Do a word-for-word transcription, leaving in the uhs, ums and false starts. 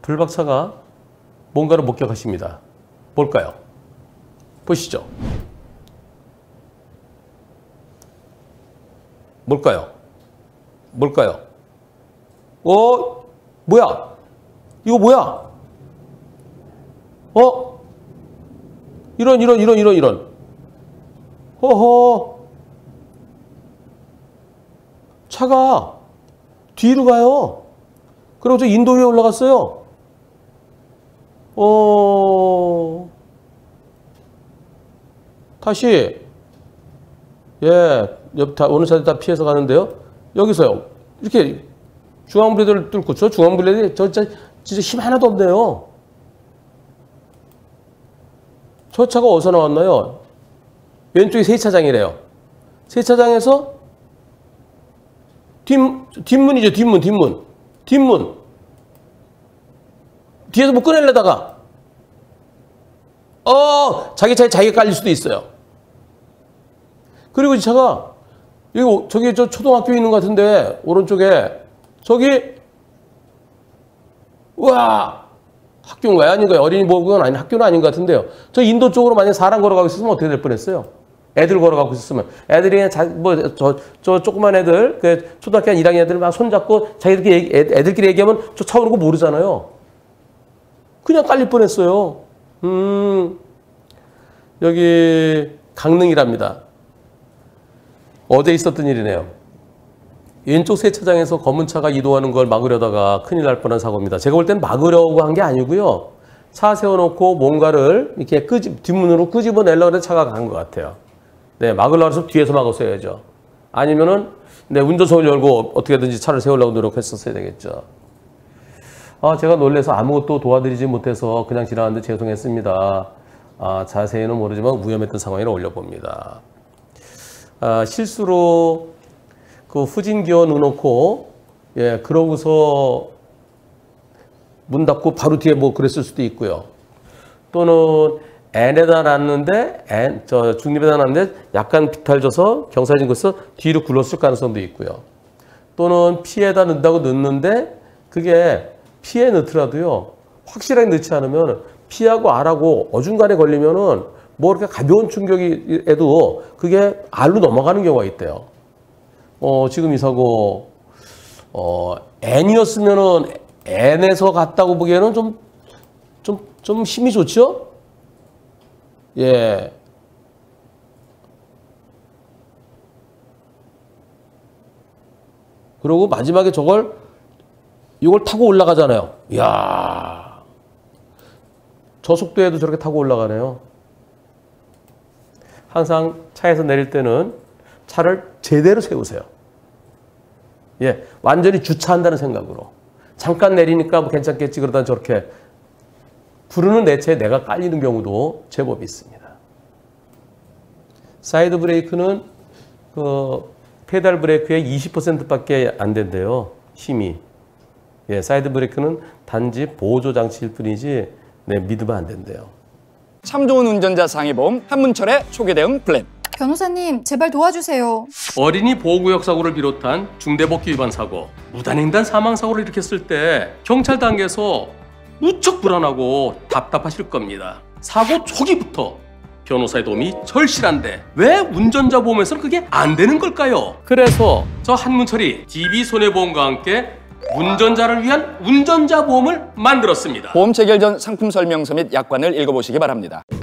불박차가 뭔가를 목격하십니다. 뭘까요? 보시죠. 뭘까요? 뭘까요? 어? 뭐야? 이거 뭐야? 어? 이런 이런 이런 이런 이런 허허 차가 뒤로 가요. 그리고 저 인도 위에 올라갔어요. 어 다시 예 옆 다 어느 차들 다 피해서 가는데요. 여기서요 이렇게 중앙블레드를 뚫고 저 중앙블레드 저 진짜, 진짜 힘 하나도 없네요. 저 차가 어디서 나왔나요? 왼쪽이 세차장이래요. 세차장에서 뒷, 뒷문이죠. 뒷문 뒷문 뒷문 뒤에서 뭐 꺼내려다가 어 자기 차에 자기가 깔릴 수도 있어요. 그리고 이 차가 여기 저기 저 초등학교 있는 것 같은데 오른쪽에 저기 우와 학교인가요? 아닌가요? 어린이 보호구역은 아닌 학교는 아닌 것 같은데요. 저 인도 쪽으로 만약 사람 걸어가고 있었으면 어떻게 될 뻔했어요? 애들 걸어가고 있었으면 애들이 뭐저 저 조그만 애들 그 초등학교 한 일 학년 애들 막 손잡고 자기들끼리 얘기, 애들끼리 얘기하면 저 차 오는 거 모르잖아요. 그냥 깔릴 뻔했어요. 음 여기 강릉이랍니다. 어제 있었던 일이네요. 왼쪽 세차장에서 검은 차가 이동하는 걸 막으려다가 큰일 날 뻔한 사고입니다. 제가 볼 땐 막으려고 한 게 아니고요. 차 세워놓고 뭔가를 이렇게 끄집, 뒷문으로 끄집어내려고 해서 차가 간 것 같아요. 네, 막으려고 해서 뒤에서 막았어야죠. 아니면은, 네, 운전석을 열고 어떻게든지 차를 세우려고 노력했었어야 되겠죠. 아, 제가 놀라서 아무것도 도와드리지 못해서 그냥 지나갔는데 죄송했습니다. 아, 자세히는 모르지만 위험했던 상황이라 올려봅니다. 아, 실수로 그 후진기어 넣어놓고, 예, 그러고서 문 닫고 바로 뒤에 뭐 그랬을 수도 있고요. 또는 N에다 놨는데, N, 저 중립에다 놨는데 약간 비탈져서 경사진 곳에서 뒤로 굴렀을 가능성도 있고요. 또는 P에다 넣는다고 넣는데 그게 P에 넣더라도요, 확실하게 넣지 않으면 P하고 R하고 어중간에 걸리면은 뭐 이렇게 가벼운 충격에도 그게 R로 넘어가는 경우가 있대요. 어, 지금 이 사고, 어, N이었으면은 N에서 갔다고 보기에는 좀, 좀, 좀 힘이 좋죠? 예. 그리고 마지막에 저걸, 이걸 타고 올라가잖아요. 이야. 저 속도에도 저렇게 타고 올라가네요. 항상 차에서 내릴 때는 차를 제대로 세우세요. 예, 완전히 주차한다는 생각으로. 잠깐 내리니까 뭐 괜찮겠지 그러다 저렇게 부르는 내 차에 내가 깔리는 경우도 제법 있습니다. 사이드 브레이크는 그 페달 브레이크의 이십 퍼센트밖에 안 된대요. 힘이. 예, 사이드 브레이크는 단지 보조 장치일 뿐이지 네, 믿으면 안 된대요. 참 좋은 운전자 상해보험 한문철의 초기 대응 플랜. 변호사님, 제발 도와주세요. 어린이 보호구역 사고를 비롯한 중대법규 위반 사고, 무단횡단 사망 사고를 일으켰을 때 경찰 단계에서 무척 불안하고 답답하실 겁니다. 사고 초기부터 변호사의 도움이 절실한데 왜 운전자 보험에서는 그게 안 되는 걸까요? 그래서 저 한문철이 디비손해보험과 함께 운전자를 위한 운전자 보험을 만들었습니다. 보험 체결 전 상품 설명서 및 약관을 읽어보시기 바랍니다.